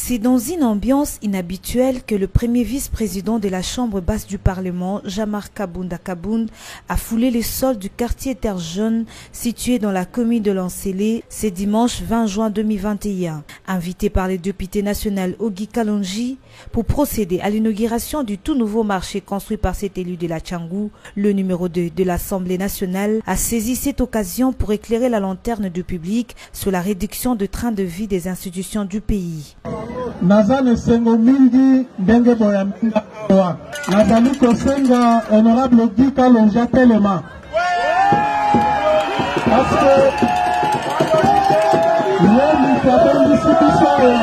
C'est dans une ambiance inhabituelle que le premier vice-président de la Chambre basse du Parlement, Jamar Kabounda Kabound, a foulé les sols du quartier Terre Jaune situé dans la commune de Lancélé ce dimanche 20 juin 2021. Invité par le député national Ogi Kalonji pour procéder à l'inauguration du tout nouveau marché construit par cet élu de la Tchangou, le numéro 2 de l'Assemblée nationale a saisi cette occasion pour éclairer la lanterne du public sur la réduction de train de vie des institutions du pays. Nazane sengo mingi ndenge boya minga wa. Nazali kosenga honorable Ogi Kalonji telema. Parce que l'homme qui a fait une discussion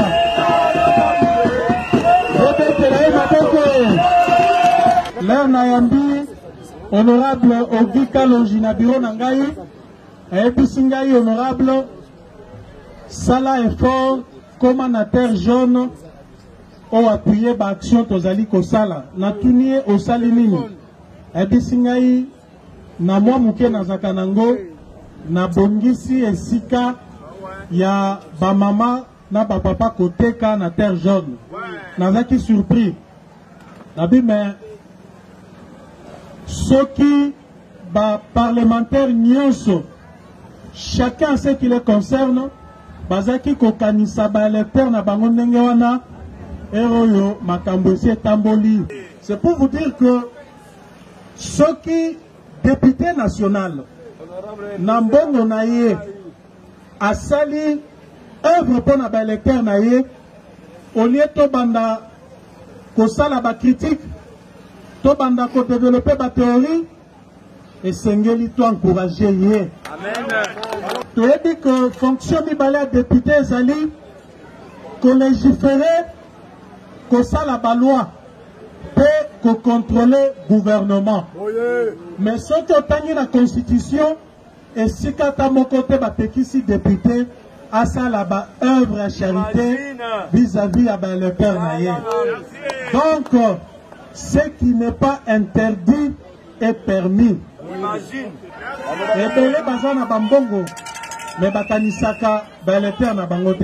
l'air nayambi honorable Ogi Kalonji na bureau na ngai ayebisi ngai honorable sala effort comme na Terre Jaune o appuyer ba action tozali kosala na tunie osali nini ayebisi ngai na mwa muke nazaka nango na bongisi esika ya ba mama na ba papa koteka na Terre Jaune. Nazaki surpris nabi mais soki ba parlementaire nyonso chacun ce qui le concerne bazaki kokanisa ba électeur na bango ndenge wana eroyo makambo esi etamboli. C'est pour vous dire que soki député national na mbongo na ye asali œuvre pour na ba électeur na ye au lieu to banda kosala ba critique to banda ko développer ba théorie et sengeli to encourager ye. Amen. Tu as dit que fonction mibale député ezali ko légiférer ko sala ba loi pe ko contrôler gouvernement. Mais ce que tangi la constitution et si kata moko te ba tekisi député à ça là-bas œuvre à charité vis-à-vis à le cœur naïe. Donc ce qui n'est pas interdit est permis. Et pour les bazana bambongo mais batanisaka le cœur na bangote.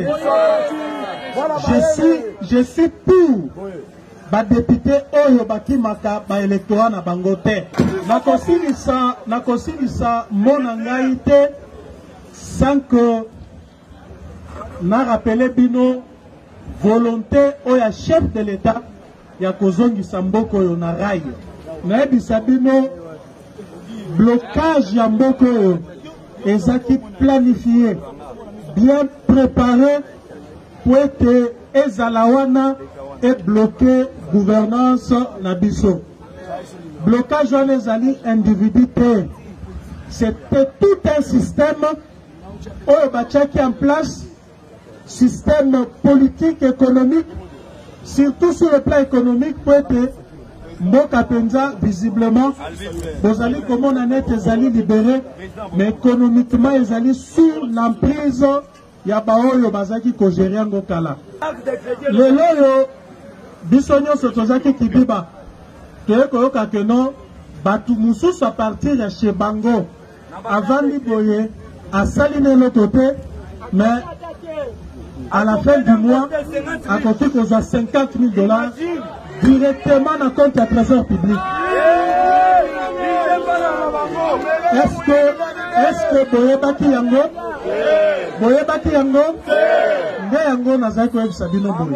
Je suis pour ba député oyo bakimaka ba électorat na bangote. Nakosilisa mona ngai te sans que na rappelé bino volonté oya chef de l'État ya kozongisa mboko oyo na rail. Na ebisa bino blocage ya mboko oyo ezaki planifié, bien préparé pour que ezala wana et bloquer gouvernance na biso. Blocage wana ezali individu te. C'était tout un système oyo batiaki en place, système politique, économique, surtout sur le plan économique, pour être Mboka Penza, visiblement, Bozali comment on est ezali libéré, mais économiquement, ezali sur l'emprise, Yabaoyo Bazaki Kojeriango Kala. Le loyo, Bissonio Sotozaki Kibiba, Toeko Kakeno, Batu Moussous à partir de chez Bango, avant Liboye, à Saline l'autre côté, mais à la fin du mois, à côté qu'on a 50 000 $, directement dans le compte du trésor public. Est-ce que Boyebaki Yango? Boyebaki Yango? Yango Nazako Eb Sabino Boye.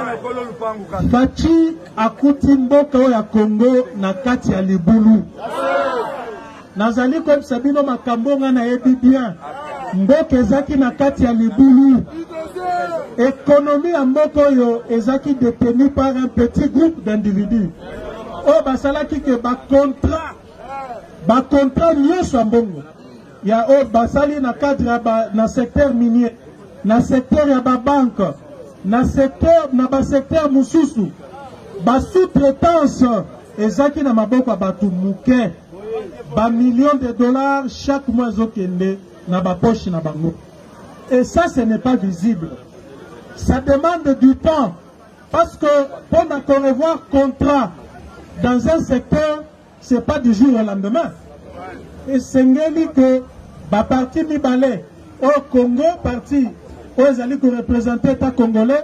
Fachi akuti mboka ya Congo na kati ya Libulu. Nazali Eb Sabino makambo na yebi bien. Mboka ezaki na kati ya Libulu. Économie à Mokoyo ezaki détenue par un petit groupe d'individus. Oh basalaki ke ba contrat mieux soit bongo. Ya oh basali na cadre na secteur minier, na secteur ya ba banque, na secteur mususu. Ba sous-traitance ezaki na maboko batu muke. Ba millions de dollars chaque mois zokende na ba poche na bango. Et ça ce n'est pas visible. Ça demande du temps. Parce que pour revoir contrat dans un secteur, ce n'est pas du jour au lendemain. Et c'est que la partie Mibale au Congo, parti où ils allaient représenter l'État congolais,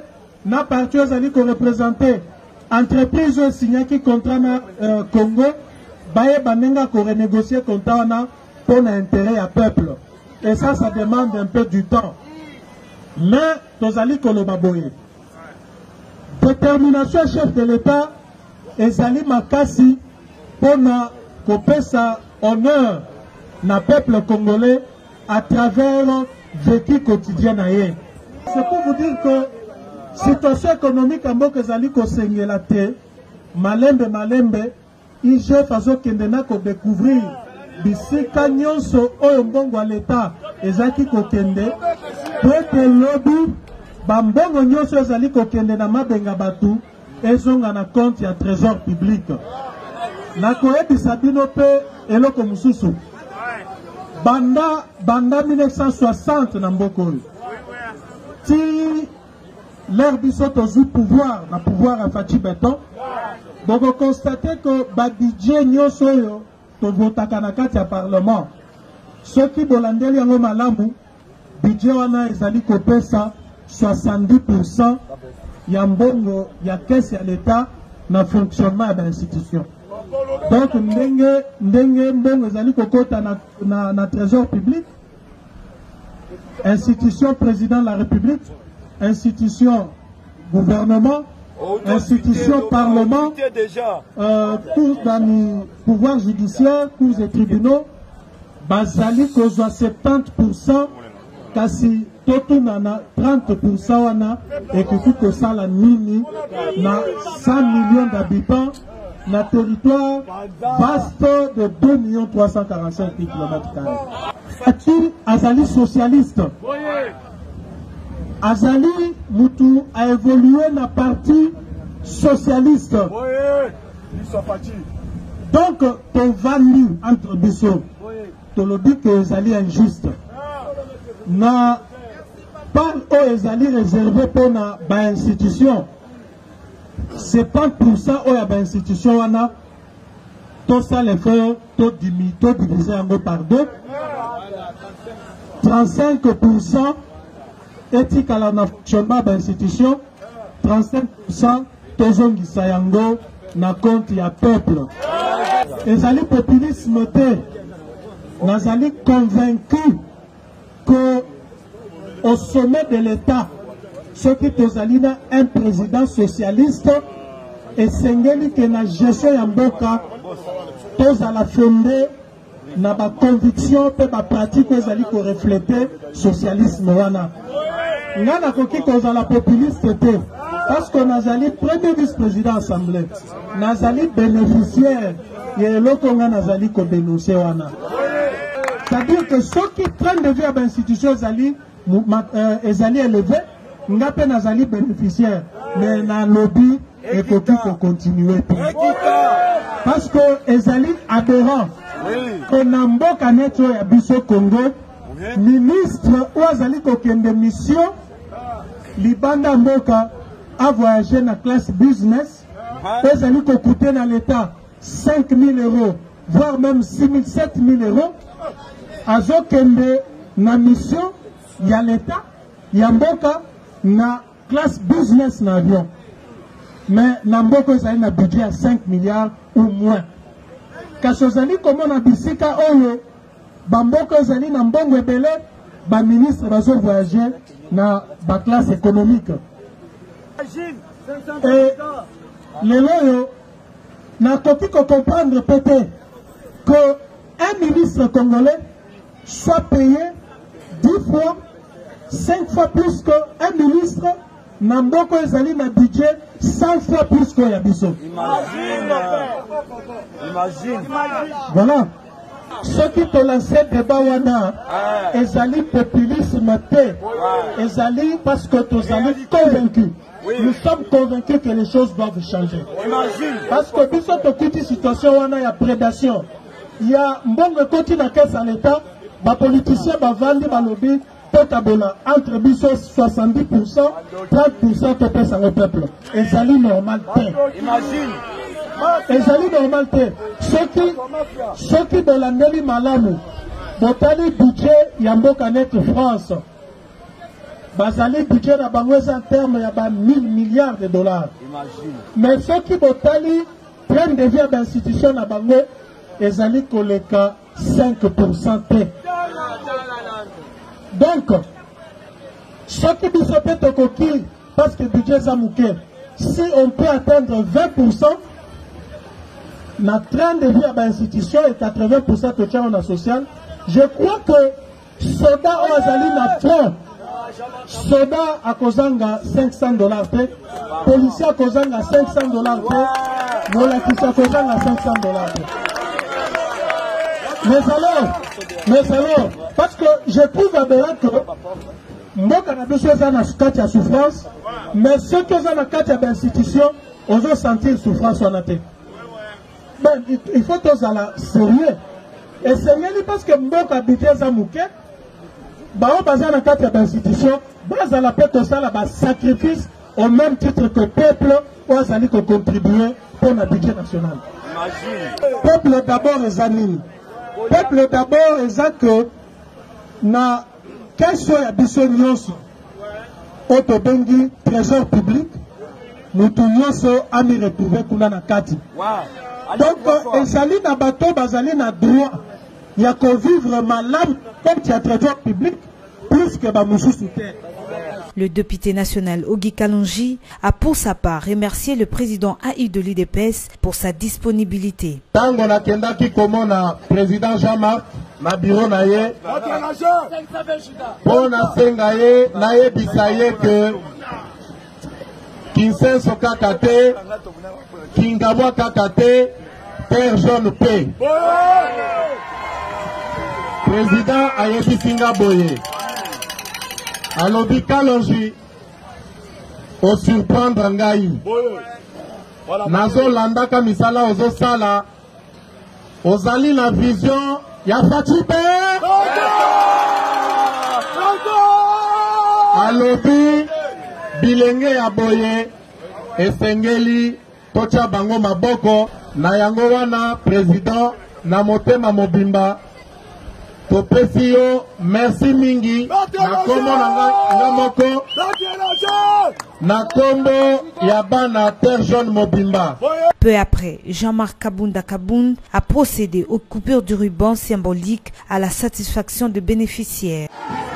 na parti ozali ko représenter entreprise oyo signaki contrat na Congo baye banenga ko renégocier contrat wana pour l'intérêt ya peuple. Et ça demande un peu du temps. Mais tozali koloba boye. Détermination chef de l'État ezali makasi pona kopesa honneur na peuple congolais à travers vécu quotidien na ye. C'est pour vous dire que situation économique en mboka ezali kosengela te malembe IGF azokende na ko découvrir bisika nyonso oyo mbongo ya l'État ezaki kokende po ete lobi bambongo nyonso ezali kokende na mabenga batu ezonga na compte ya trésor public. Nakoyebisa bino pe eloko mosusu banda 1960 na mboka oyo ti l'ère biso tozwi pouvoir na pouvoir ya Faci Beton boko constate que badidje nyonso oyo tovotaka na kati ya parlement soki bolandeli yango malamu budget wana ezali kopesa 70% ya mbongo ya caisse ya l'État na fonctionnement ya ba-institution. Donc ndenge mbongo ezali kokota na trésor public, institution président de la République, institution gouvernement, institution parlement, pouvoir judiciaire, cours et tribunaux, bazali kozwa 70%, kasi totuna na 30% wana ekoki kosala nini na 100 millions d'habitants na territoire vaste de 2 345 km². Faci azali socialiste. Azali Moutou a évolué na parti socialiste. Donc, ton value entre biso, tu le dis que Azali est injuste. Na part où Azali réservé pour na ba institution. 70% où ya ba institution wana, tout ça les faire, tout divisé par deux. 35% éthique à la fonctionnement de l'institution, 35% tozongisa yango na compte ya peuple. Ezali populisme te, nazali convaincu que au sommet de l'État, ce qui tozali na un président socialiste et sengeli que na gestion ya mboka tozala fondé na ba conviction pe ba pratique ezali ko refléter socialisme wana. Ngana koki kozala populiste te parce que nazali premier vice-président assemblée, nazali bénéficiaire ya eloko nga nazali ko dénoncer wana. C'est-à-dire que ceux qui train de vivre à l'institution ezali élevé, nga pe nazali bénéficiaire, mais na lobby ekoki ko continuer parce que ezali aberrant. Qu'on mboka neto ya biso Congo, ministre ou azali kokende mission libanda mboka a voyagé na classe business, ezali kokoute na l'État 5 000 €, voire même 6 000, 7 000 €. Azokende na mission ya l'État ya mboka na classe business na avion. Mais na mboka ezali na budget à 5 milliards ou moins. Kasozali comment na bisika oyo bamboko ezali na mbongo ebele ba ministre bazo voyager na ba classe économique. Et lelo na koki ko comprendre peut-être que un ministre congolais soit payé 10 fois, 5 fois plus qu'un ministre na mboko ezali na budget 100 fois plus que ya biso. Imagine. Voilà. Ceux qui te lancent débat wana, ezali populisme te, ezali parce que tu es convaincu. Nous sommes convaincus que les choses doivent changer. Parce que biso te kuti situation wana ya prédation. Il y a mbongo koti na caisse à l'État, ba politicien ba vandi ba lobby entre biso 70%, 30% te pesa au peuple. Ezali normal te. Imagine. Ezali normal te. Ceux qui de la neli malamu, botali budget ya mboka net France. bazali budget na bango en terme ya ba 1000 milliards de dollars. Mais ceux qui botali train de vie à institution na bango ezali koleka 5% te. Donc ceux qui biso pe tokoki parce que budget za muke, si on peut atteindre 20% na train de vie à institution et 80% de charge social, je crois que soda o azali na front, soda a kozanga $500 te, policier a kozanga $500 te, molakisa kozanga $500 te. Mais alors, parce que je trouve aberrant que mboka na biso eza na kati ya souffrance, mais ceux qui ont na kati ya institution ozo sentir souffrance wana te. Ben, il faut tozala sérieux. Et sérieux parce que mboka budget eza muke, bao baza na kati ya institution, bazala pe tosala ba sacrifice au même titre que peuple ou azali ko contribuer pour le budget national. Peuple d'abord eza nini? Peuple d'abord eza que na question ya biso nyonso oto bengi trésor public mutu nyonso ami retrouver kuna na kati. Donc ezali na bato bazali na droit ya ko vivre malamu comme tu as trésor public plus que ba mususu te. Le député national Ogi Kalonji a pour sa part remercié le président AI de l'UDPS pour sa disponibilité. Tango na kendaki komona président Jean-Marc na bureau na ye pona senga ye na ye bisaye que Kinsenso kaka te, Kingamwa kaka te, Père Jeune P. Président ayebi singa boye. Alobi Kalonji o surprendre ngai. Nazo landaka misala ozo sala. Ozali la vision ya Fachipe. Alobi bilenge ya boye esengeli tocha bango maboko na yango wana président na motema mobimba topesi yo merci mingi na kombo na moko na kombo ya bana Terre Jaune Mobimba. Peu après, Jean-Marc Kabunda Kabound a procédé aux coupures du ruban symbolique à la satisfaction des bénéficiaires.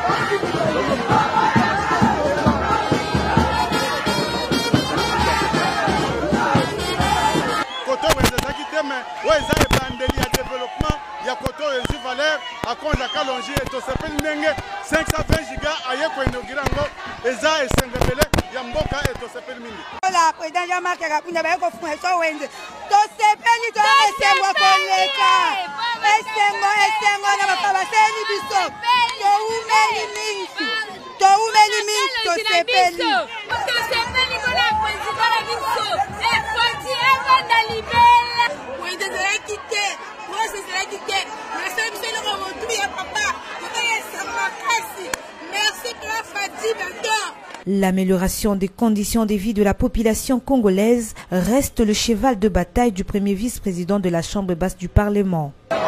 ya koto ezi valeur akonza Kalonji et tosepeli ndenge 520 giga aye ko inaugura ngo eza esengebele ya mboka et tosepeli mingi. La président Jean-Marc Kabunda ba ko funa so wende tosepeli to esengo koleka esengo na bakaba seni biso to umeli mingi tosepeli ko la président la biso e konti evanda libela wende zera kite. L'amélioration des conditions de vie de la population congolaise reste le cheval de bataille du premier vice-président de la Chambre basse du Parlement.